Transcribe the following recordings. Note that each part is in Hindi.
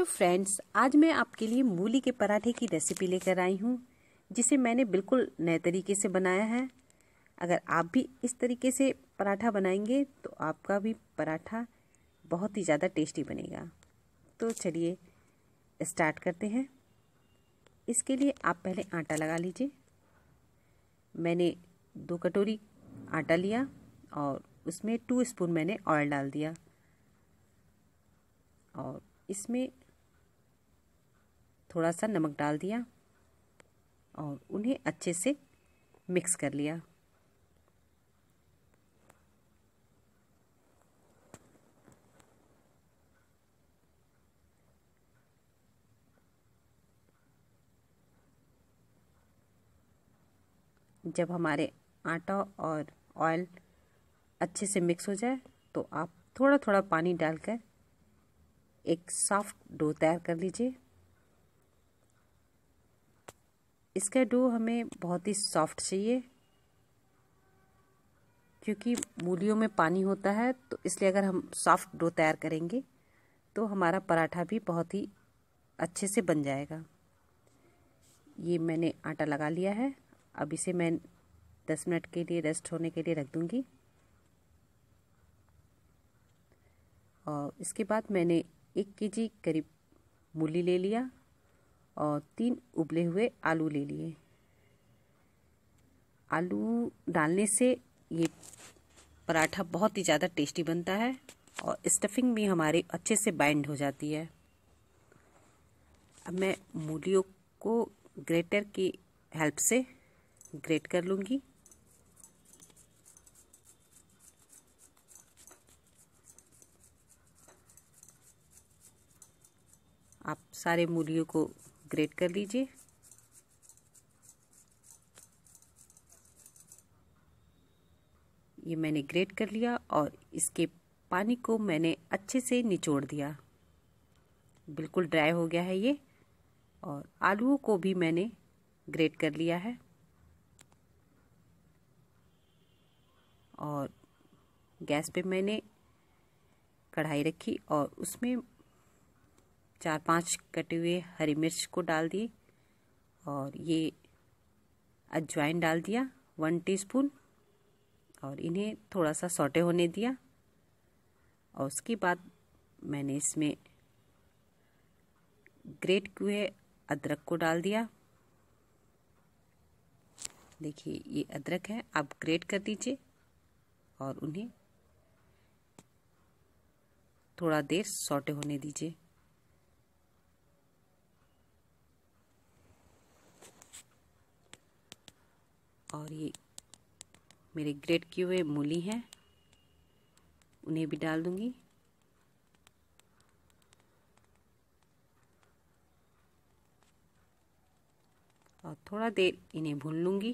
फ्रेंड्स, आज मैं आपके लिए मूली के पराठे की रेसिपी लेकर आई हूँ, जिसे मैंने बिल्कुल नए तरीके से बनाया है। अगर आप भी इस तरीके से पराठा बनाएंगे तो आपका भी पराठा बहुत ही ज़्यादा टेस्टी बनेगा। तो चलिए स्टार्ट करते हैं। इसके लिए आप पहले आटा लगा लीजिए। मैंने 2 कटोरी आटा लिया और उसमें 2 स्पून मैंने ऑयल डाल दिया और इसमें थोड़ा सा नमक डाल दिया और उन्हें अच्छे से मिक्स कर लिया। जब हमारे आटा और ऑयल अच्छे से मिक्स हो जाए तो आप थोड़ा थोड़ा पानी डालकर एक सॉफ्ट डो तैयार कर लीजिए। इसका डो हमें बहुत ही सॉफ्ट चाहिए, क्योंकि मूलियों में पानी होता है, तो इसलिए अगर हम सॉफ्ट डो तैयार करेंगे तो हमारा पराठा भी बहुत ही अच्छे से बन जाएगा। ये मैंने आटा लगा लिया है। अब इसे मैं 10 मिनट के लिए रेस्ट होने के लिए रख दूंगी। और इसके बाद मैंने 1 केजी करीब मूली ले लिया और 3 उबले हुए आलू ले लिए। आलू डालने से ये पराठा बहुत ही ज़्यादा टेस्टी बनता है और स्टफिंग भी हमारी अच्छे से बाइंड हो जाती है। अब मैं मूलियों को ग्रेटर की हेल्प से ग्रेट कर लूँगी। आप सारे मूलियों को ग्रेट कर लीजिए। ये मैंने ग्रेट कर लिया और इसके पानी को मैंने अच्छे से निचोड़ दिया। बिल्कुल ड्राई हो गया है ये। और आलूओं को भी मैंने ग्रेट कर लिया है और गैस पे मैंने कढ़ाई रखी और उसमें 4-5 कटे हुए हरी मिर्च को डाल दिए और ये अजवाइन डाल दिया 1 टीस्पून और इन्हें थोड़ा सा सौटे होने दिया। और उसके बाद मैंने इसमें ग्रेट हुए अदरक को डाल दिया। देखिए ये अदरक है, आप ग्रेट कर दीजिए और उन्हें थोड़ा देर सौटे होने दीजिए। और ये मेरे ग्रेट किए हुए मूली हैं, उन्हें भी डाल दूंगी। और थोड़ा देर इन्हें भून लूंगी।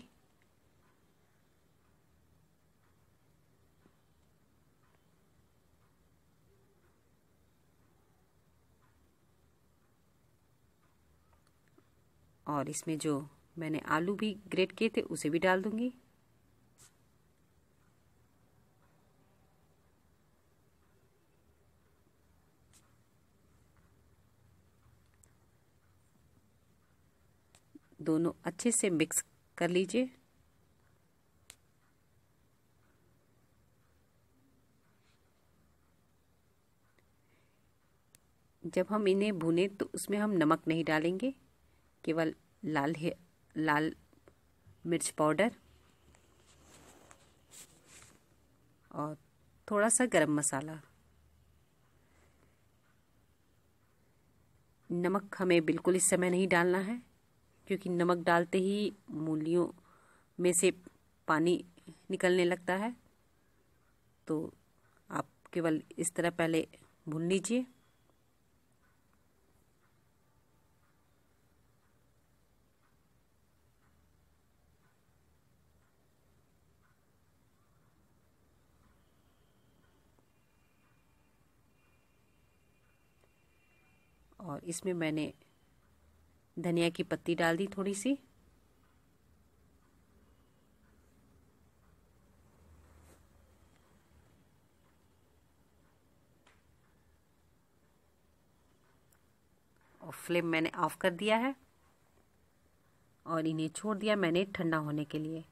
और इसमें जो मैंने आलू भी ग्रेट किए थे उसे भी डाल दूंगी। दोनों अच्छे से मिक्स कर लीजिए। जब हम इन्हें भूनें तो उसमें हम नमक नहीं डालेंगे, केवल लाल मिर्च पाउडर और थोड़ा सा गरम मसाला। नमक हमें बिल्कुल इस समय नहीं डालना है, क्योंकि नमक डालते ही मूलियों में से पानी निकलने लगता है। तो आप केवल इस तरह पहले भून लीजिए। और इसमें मैंने धनिया की पत्ती डाल दी थोड़ी सी। फ्लेम मैंने ऑफ कर दिया है और इन्हें छोड़ दिया मैंने ठंडा होने के लिए।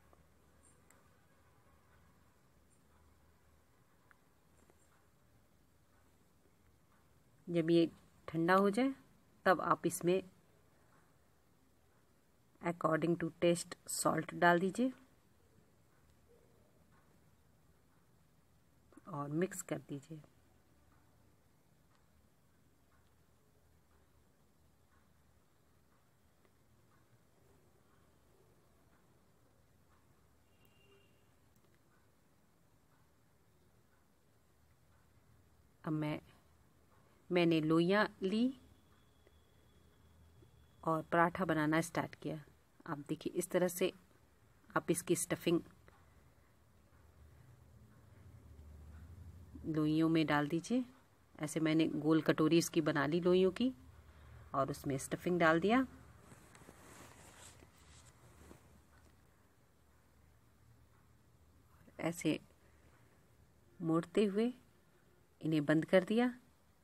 जब ये ठंडा हो जाए तब आप इसमें अकॉर्डिंग टू टेस्ट सॉल्ट डाल दीजिए और मिक्स कर दीजिए। अब मैंने लोइयाँ ली और पराठा बनाना स्टार्ट किया। आप देखिए इस तरह से आप इसकी स्टफिंग लोइयों में डाल दीजिए। ऐसे मैंने गोल कटोरी इसकी बना ली लोइयों की और उसमें स्टफिंग डाल दिया। ऐसे मोड़ते हुए इन्हें बंद कर दिया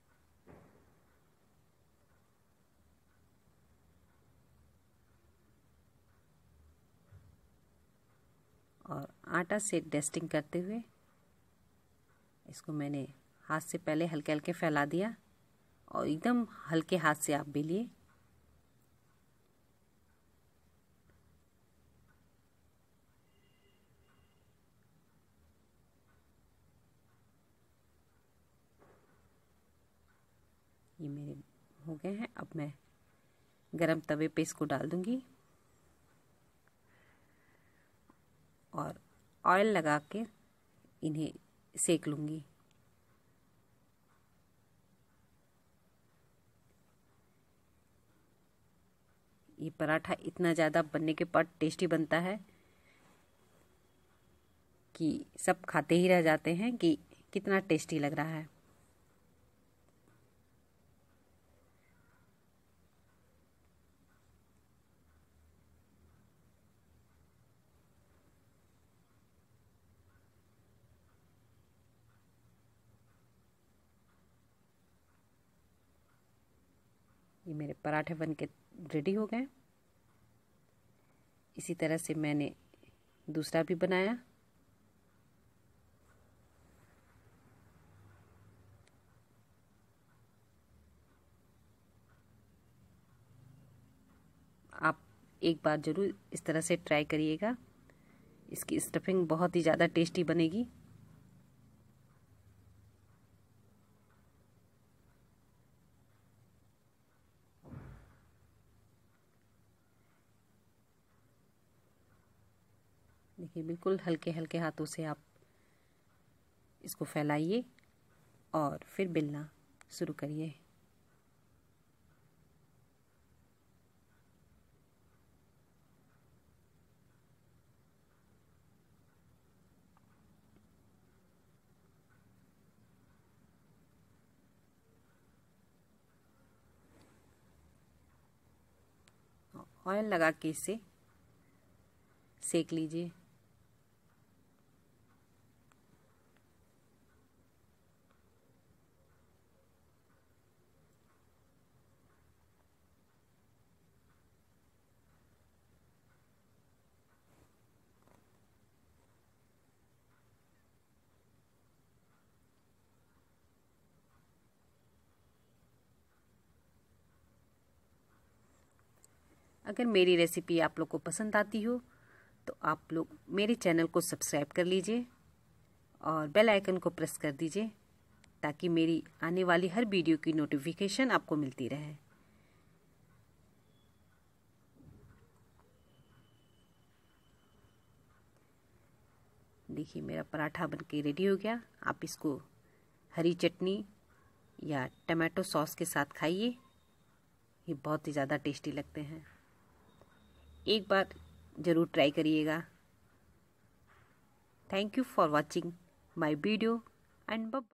और आटा से डस्टिंग करते हुए इसको मैंने हाथ से पहले हल्के हल्के फैला दिया और एकदम हल्के हाथ से आप बेलिए। ये मेरे हो गए हैं। अब मैं गरम तवे पे इसको डाल दूंगी और ऑयल लगा के इन्हें सेक लूंगी। ये पराठा इतना ज़्यादा बनने के बाद टेस्टी बनता है कि सब खाते ही रह जाते हैं कि कितना टेस्टी लग रहा है। ये मेरे पराठे बन के रेडी हो गए। इसी तरह से मैंने दूसरा भी बनाया। आप एक बार ज़रूर इस तरह से ट्राई करिएगा। इसकी स्टफिंग बहुत ही ज़्यादा टेस्टी बनेगी। देखिए बिल्कुल हल्के हल्के हाथों से आप इसको फैलाइए और फिर बेलना शुरू करिए। ऑयल लगा के इसे सेक लीजिए। अगर मेरी रेसिपी आप लोग को पसंद आती हो तो आप लोग मेरे चैनल को सब्सक्राइब कर लीजिए और बेल आइकन को प्रेस कर दीजिए ताकि मेरी आने वाली हर वीडियो की नोटिफिकेशन आपको मिलती रहे। देखिए मेरा पराठा बनके रेडी हो गया। आप इसको हरी चटनी या टमाटो सॉस के साथ खाइए। ये बहुत ही ज़्यादा टेस्टी लगते हैं। एक बार ज़रूर ट्राई करिएगा। Thank you for watching my video and bye.